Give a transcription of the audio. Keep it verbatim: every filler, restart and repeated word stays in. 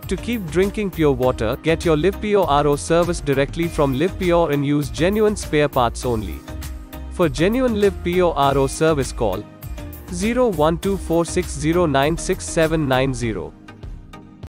To keep drinking pure water, get your Livpure R O service directly from Livpure and use genuine spare parts only. For genuine Livpure R O service, call zero one two four six zero nine six seven nine zero.